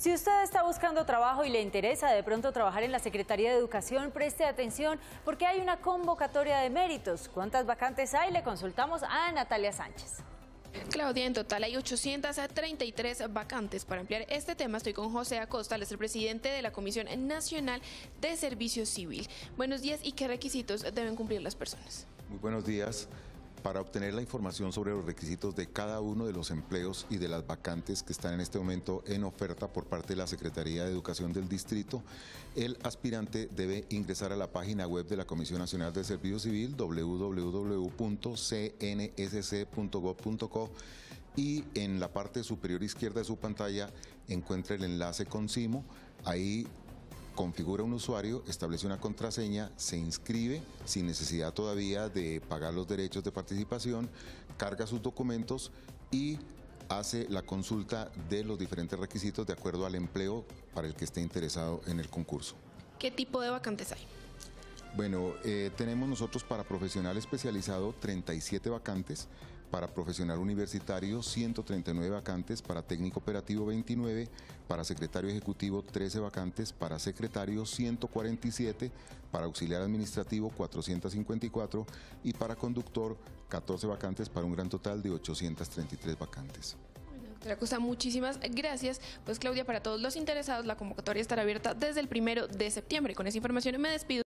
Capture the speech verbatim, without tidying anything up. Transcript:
Si usted está buscando trabajo y le interesa de pronto trabajar en la Secretaría de Educación, preste atención porque hay una convocatoria de méritos. ¿Cuántas vacantes hay? Le consultamos a Natalia Sánchez. Claudia, en total hay ochocientas treinta y tres vacantes. Para ampliar este tema estoy con José Acosta, él es el presidente de la Comisión Nacional de Servicio Civil. Buenos días, ¿y qué requisitos deben cumplir las personas? Muy buenos días. Para obtener la información sobre los requisitos de cada uno de los empleos y de las vacantes que están en este momento en oferta por parte de la Secretaría de Educación del Distrito, el aspirante debe ingresar a la página web de la Comisión Nacional de Servicio Civil, doble u doble u doble u punto c n s c punto gob punto co, y en la parte superior izquierda de su pantalla encuentra el enlace con Cimo. Ahí configura un usuario, establece una contraseña, se inscribe sin necesidad todavía de pagar los derechos de participación, carga sus documentos y hace la consulta de los diferentes requisitos de acuerdo al empleo para el que esté interesado en el concurso. ¿Qué tipo de vacantes hay? Bueno, eh, tenemos nosotros para profesional especializado treinta y siete vacantes, para profesional universitario ciento treinta y nueve vacantes, para técnico operativo veintinueve, para secretario ejecutivo trece vacantes, para secretario ciento cuarenta y siete, para auxiliar administrativo cuatrocientos cincuenta y cuatro y para conductor catorce vacantes, para un gran total de ochocientas treinta y tres vacantes. Doctora Acosta, muchísimas gracias. Pues Claudia, para todos los interesados, la convocatoria estará abierta desde el primero de septiembre. Con esa información me despido.